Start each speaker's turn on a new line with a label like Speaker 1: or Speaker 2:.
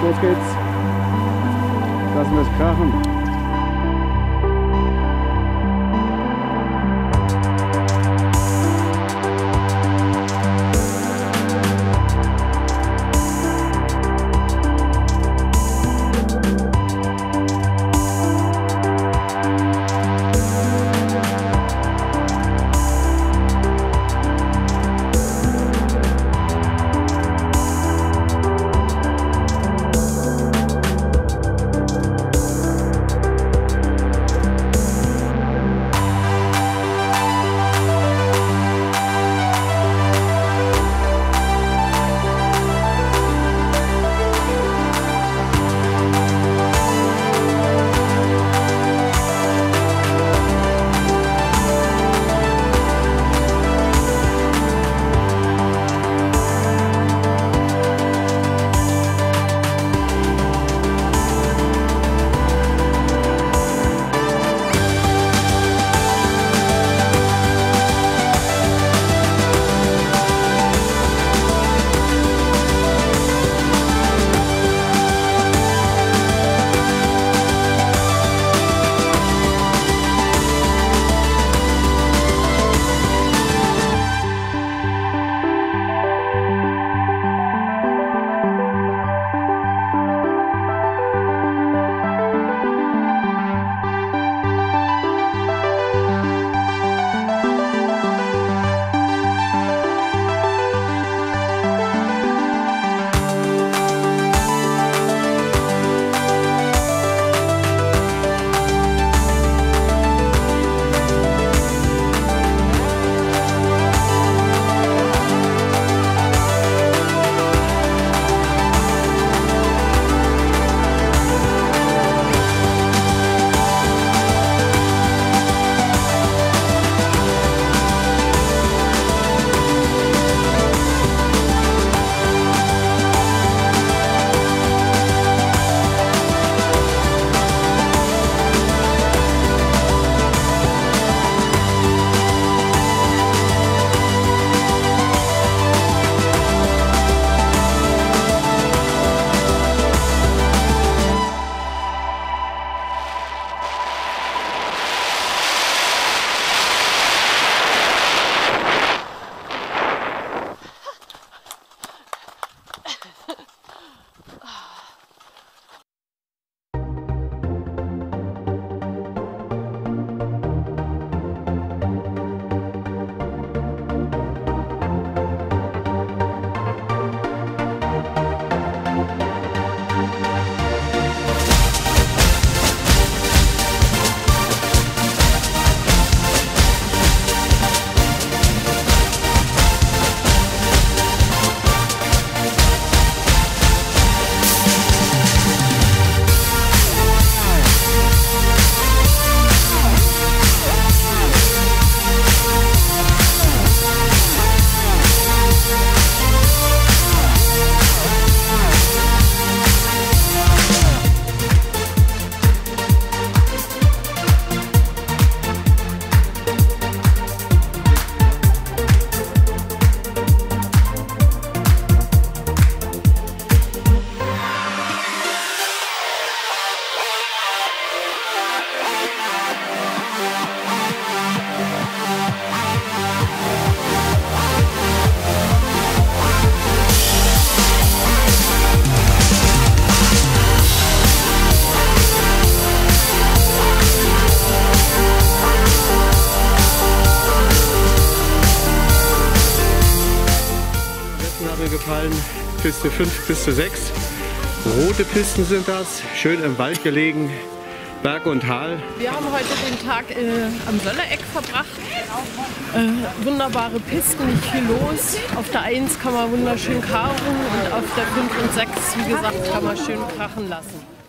Speaker 1: los geht's. Lassen wir es krachen.
Speaker 2: Gefallen. Piste 5, Piste 6. Rote Pisten sind das, schön im Wald gelegen, Berg und Tal.
Speaker 3: Wir haben heute den Tag am Söllereck verbracht. Wunderbare Pisten, nicht viel los. Auf der 1 kann man wunderschön karren und auf der 5 und 6, wie gesagt, kann man schön krachen lassen.